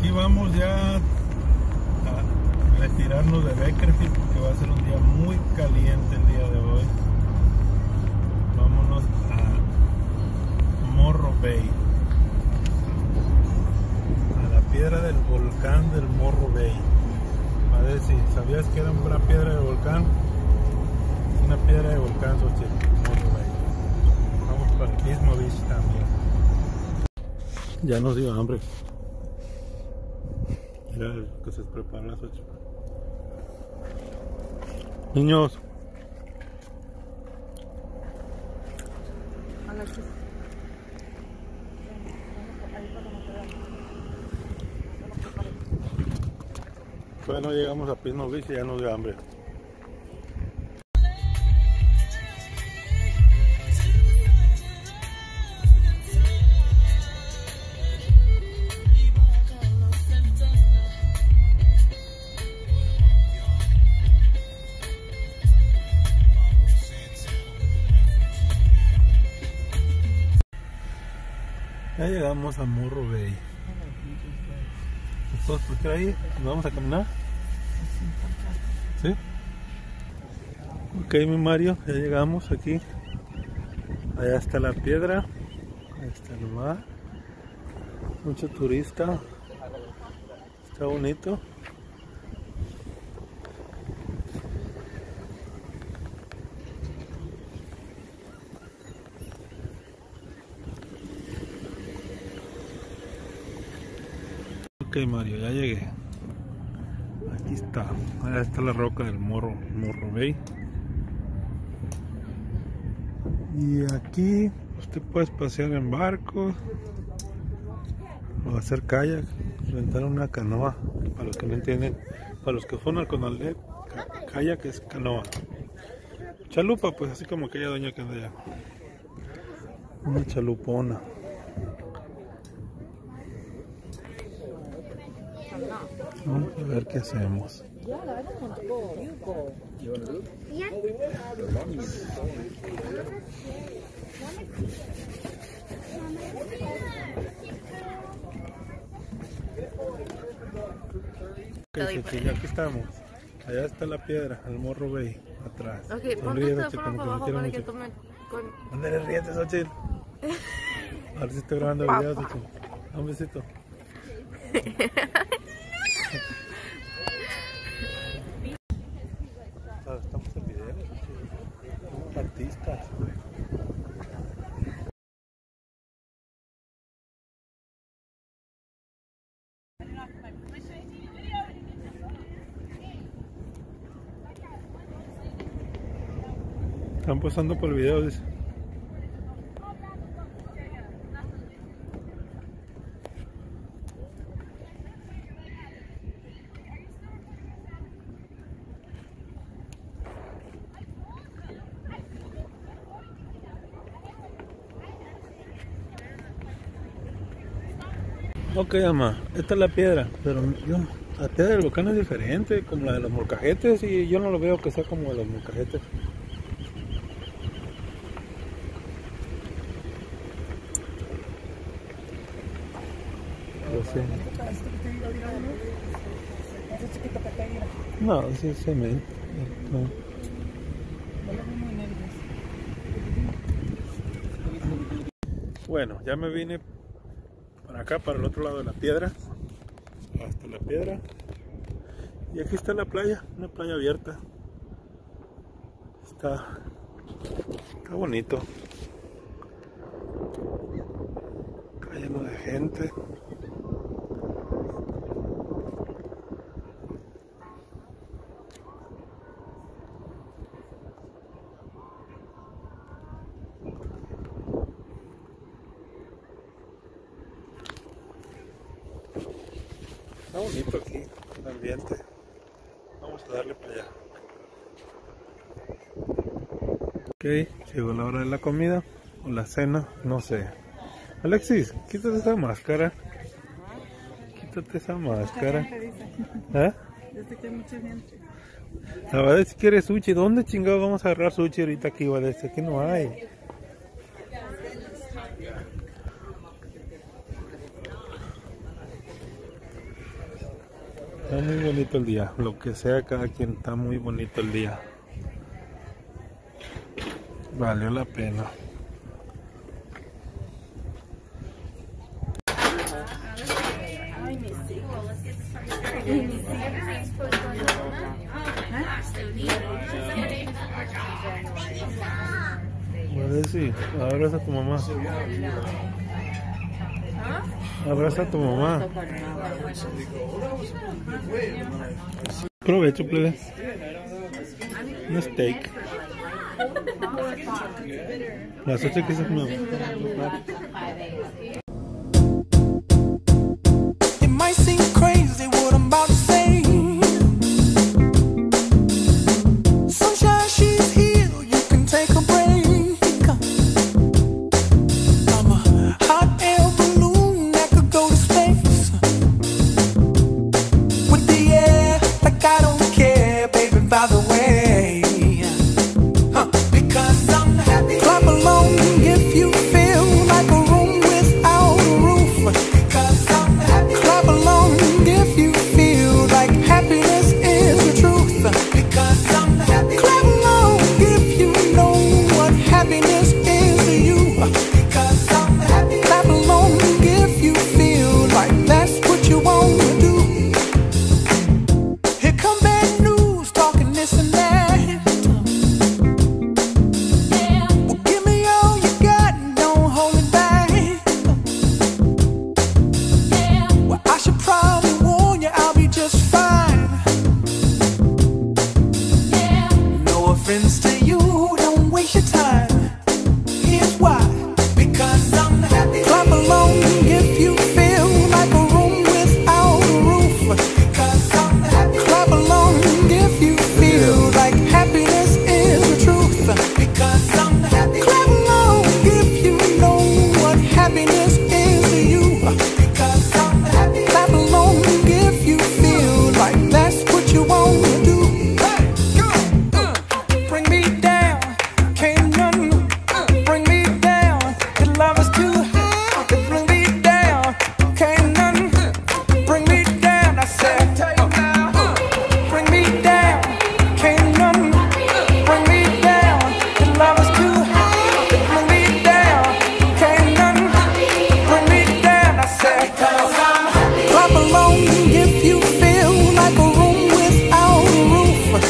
Aquí vamos ya a retirarnos de Bakersfield porque va a ser un día muy caliente el día de hoy. Vámonos a Morro Bay, a la piedra del volcán del Morro Bay. A ver si sabías que era una piedra de volcán. Es una piedra de volcán, Morro Bay. Vamos para el Pismo Beach también. Ya nos dio hambre. Mira que se preparan las 8. Niños. Bueno, llegamos a Pismo Beach y ya nos dio hambre. Ya llegamos a Morro Bay. ¿Todos por qué ahí? ¿Nos vamos a caminar? ¿Sí? Ok, mi Mario, ya llegamos aquí. Allá está la piedra. Ahí está el mar. Mucho turista. Está bonito. Ok, Mario, ya llegué. Aquí está. Allá está la roca del Morro Bay. Y aquí usted puede pasear en barcos o hacer kayak, rentar una canoa. Para los que no entienden, para los que fueron al Conalep, kayak es canoa. Chalupa, pues así como aquella doña que anda allá. Una chalupona. Vamos a ver qué hacemos. Okay, aquí estamos. Allá está la piedra, el Morro Bay, atrás. Ok, ponte el teléfono para abajo para que tomen con... ¿Dónde le ríes, Xochitl? A ver si estoy grabando videos, Xochitl. Un besito. Estamos en video, somos artistas. Están pasando por el video, dice. Ok, mamá, esta es la piedra, pero la piedra del volcán es diferente, como la de los molcajetes, y yo no lo veo que sea como de los molcajetes. No, sí se me... No. Bueno, ya me vine para acá, para el otro lado de la piedra, hasta la piedra, y aquí está la playa, una playa abierta. Está bonito, está lleno de gente. Está bonito aquí el ambiente. Vamos a darle para allá. Ok, llegó la hora de la comida o la cena, no sé. Alexis, quítate esa máscara. Quítate esa máscara. ¿Ah? Desde que hay mucha gente. La verdad es que quiere sushi. ¿Dónde chingados vamos a agarrar sushi ahorita aquí? Va a decir que no hay. Está muy bonito el día, lo que sea cada quien, está muy bonito el día. Valió la pena. Vale, sí, abraza a tu mamá. Abraza a tu mamá. Provecho, plebe. Un steak. Las 8 que se come. It might seem crazy what I'm about to say. Sunshine, she's here, you can take a break. I'm a hot air balloon that could go to space. With the air, like I don't care, baby, by the way. Because I'm happy. Clap along if you feel like a room without a roof. Because I'm happy. Clap along if you feel like happiness is the truth. Because I'm happy. Clap along if you know what happiness is to you. Because I'm happy. Clap along if you feel like that's what you want to do. Here come bad news, talking this and that. Well, give me all you got and don't hold it back. Well, I should probably warn you, I'll be just fine. No offense to you, don't waste your time. Here's why. Because I'm happy. Clap along if you feel like a room without a roof. Because I'm happy. Clap along if you feel like happiness is the truth. Because I'm happy. Clap along if you know what happiness is to you. Because I'm happy. Clap along if you feel like that's what you want to do. Hey, go! Bring me down, can't none bring me down. The love is too high, bring me down, can't none bring me down. I said, bring me down, can't none bring me down. The love is too high, bring me down, can't none bring me down. I said, clap along if you feel like a room without a roof.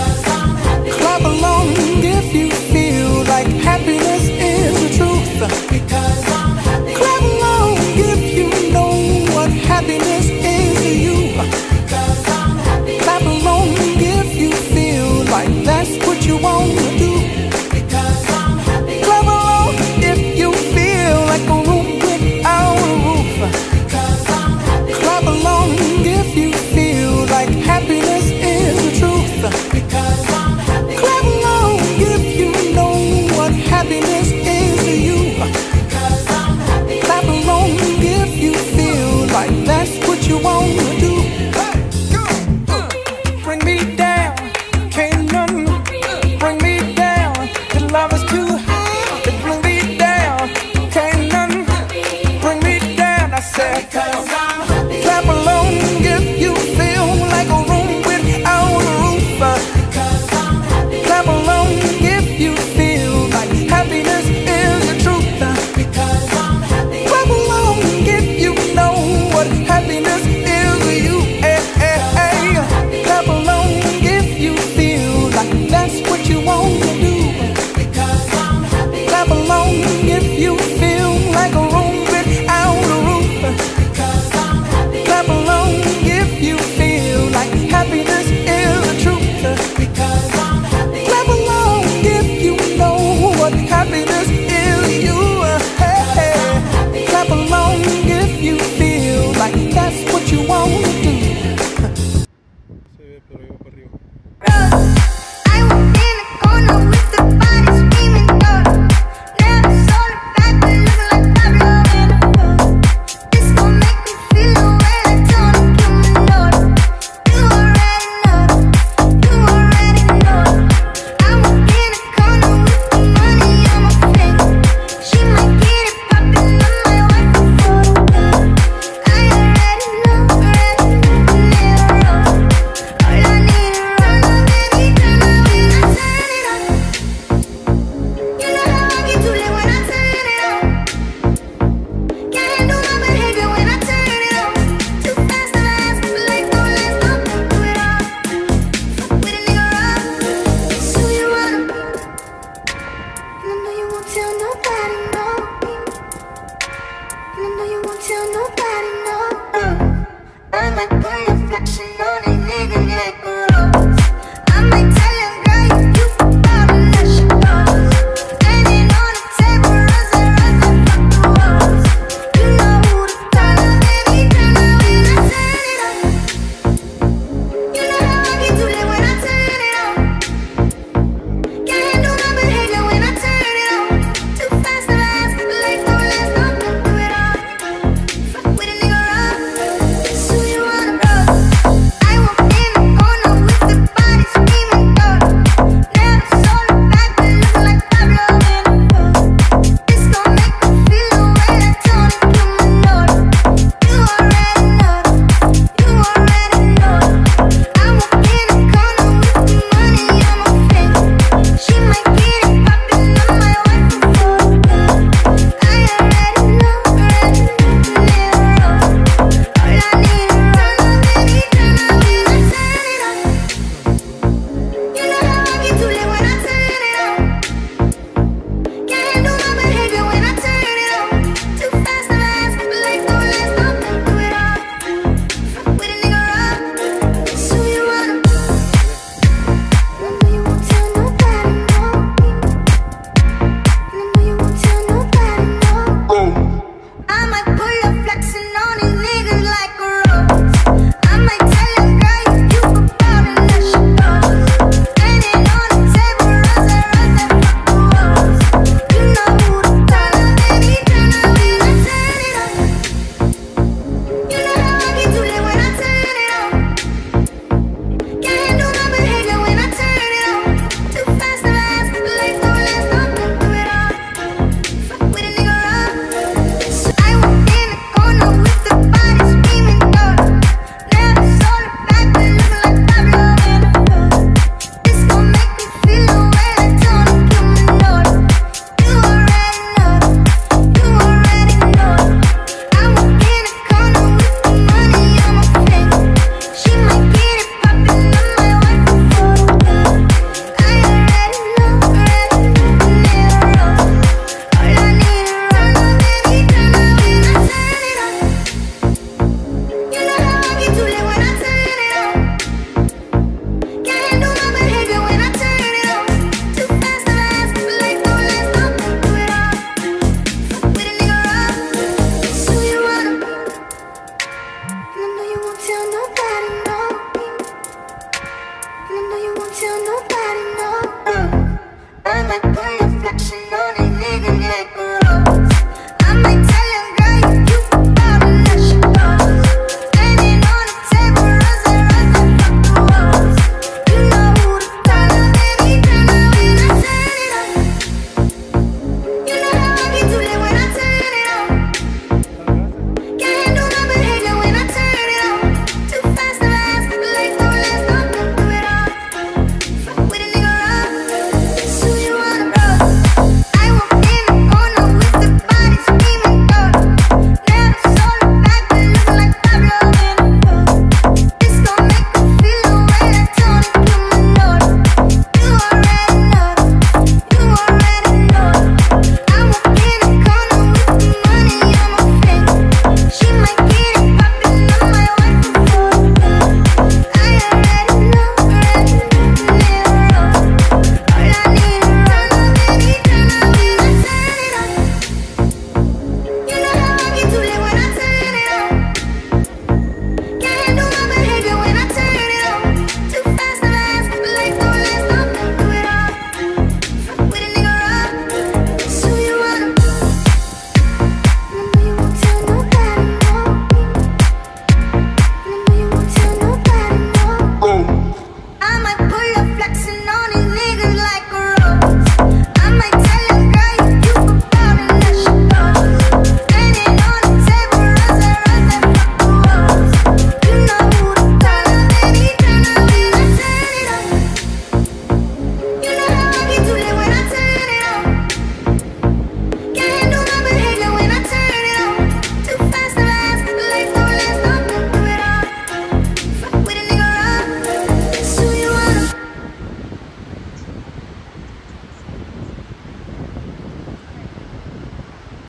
Clap along if you feel like happiness is the truth. Because I'm happy. Clap along if you know what happiness is to you. Because I'm happy. Clap along if you feel like that's what you want to do. Because I'm happy. Clap along if you feel like a room without a roof. Because I'm happy. Clap along if you feel like happiness is the truth. Because I'm happy. Clap along if you know what happiness is to you. Because I'm happy. Clap along if you feel like that's what you want to do. Hey, go! Bring me down, can't none bring me down. The love is too high, bring me down, can't none bring me down. I said, clap along if you feel like a room without a roof. Clap along if you feel like happiness is the truth. Because I'm happy. Clap along if you know what happiness is.